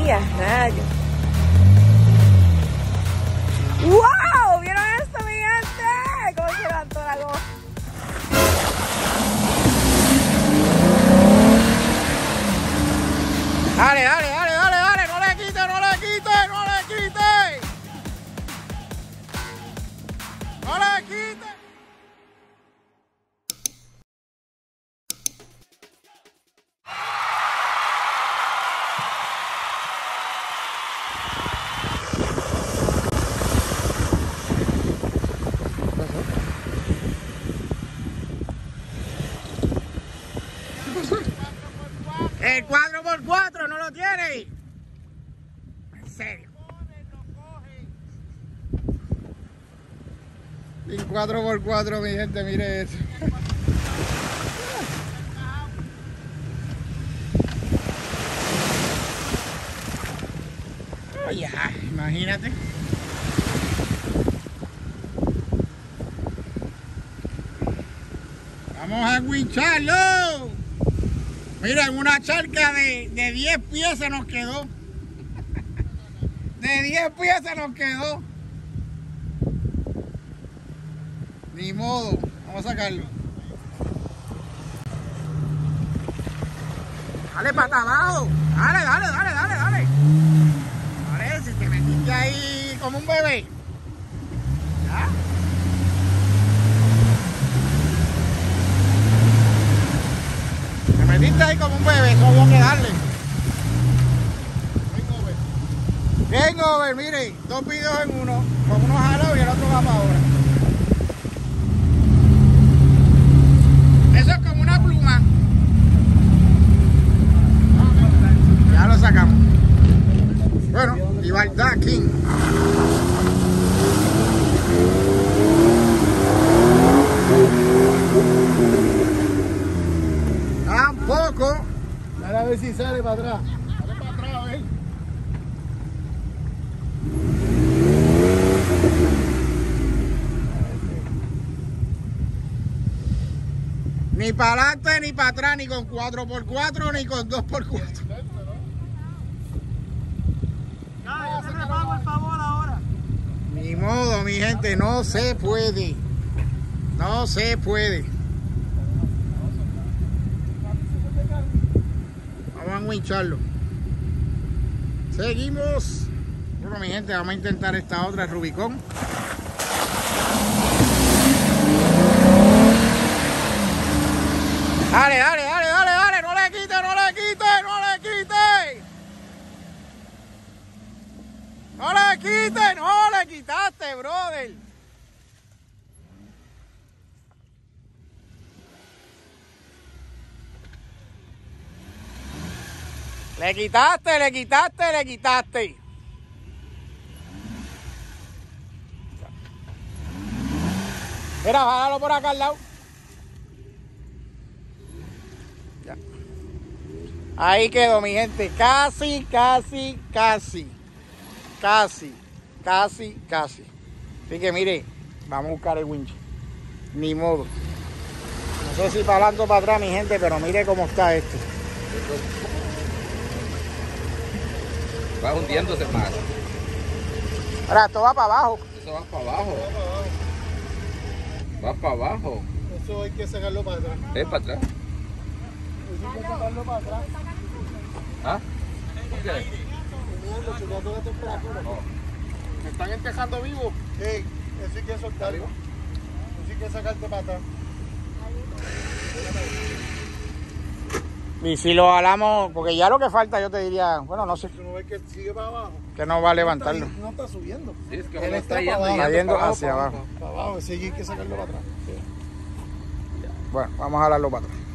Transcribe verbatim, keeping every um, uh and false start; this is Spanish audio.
¡Y a rayos! ¡Wow! ¿Vieron esto, mi gente? ¿Cómo se levantó la goma? Dale, dale, dale, dale, dale, no le quite, no le quite, no le quite. No le quite. El cuatro por cuatro no lo tiene. En serio. El cuatro por cuatro, mi gente, mire eso. Oh, ya, imagínate. Vamos a wincharlo. Mira, en una charca de, de diez pies se nos quedó. De diez pies se nos quedó. Ni modo. Vamos a sacarlo. Dale pata abajo. Dale, dale, dale, dale, dale. Dale, si te metiste ahí como un bebé. ¿Ya? Te metiste ahí como un bebé, eso había que darle. Game over, mire, dos videos en uno, con uno jalado y el otro va para ahora. Eso es como una pluma. Ya lo sacamos. Bueno, Libertad King. Tampoco. Dale a ver si sale para atrás. Dale para atrás, a ver. Ni para adelante, ni para atrás, ni con cuatro por cuatro, ni con dos por cuatro. Ya, yo te pago el favor ahora. Ni modo, mi gente, no se puede. No se puede. Vamos a wincharlo. Seguimos. Bueno, mi gente, vamos a intentar esta otra Rubicon. Dale, dale, dale, dale, dale. No le quite, no le quite, no le quite. No le quite, no le quitaste, brother. Le quitaste, le quitaste, le quitaste. Mira, bájalo por acá al lado. Ya. Ahí quedó, mi gente. Casi, casi, casi. Casi, casi, casi. Así que mire, vamos a buscar el winch. Ni modo. No sé si para adelante o para atrás, mi gente, pero mire cómo está esto. Va hundiéndose más. Ahora, esto va para abajo. Eso va para abajo. Va para abajo. Eso hay que sacarlo para atrás. Es para atrás. Eso hay que sacarlo para atrás. ¿Ah? ¿Por qué? Teniendo, checando la temperatura. ¿Me están empezando vivo? Sí, eso hay que soltarlo. Eso hay que sacarte para atrás. Y si lo jalamos, porque ya lo que falta, yo te diría, bueno, no sé, Si no ves que sigue para abajo. que no va a levantarlo. No está subiendo. Sí, es que Él uno está está para yendo, abajo. yendo, Yendo para abajo, hacia para abajo. Para abajo, ese hay que sacarlo para atrás. Sí. Bueno, vamos a jalarlo para atrás.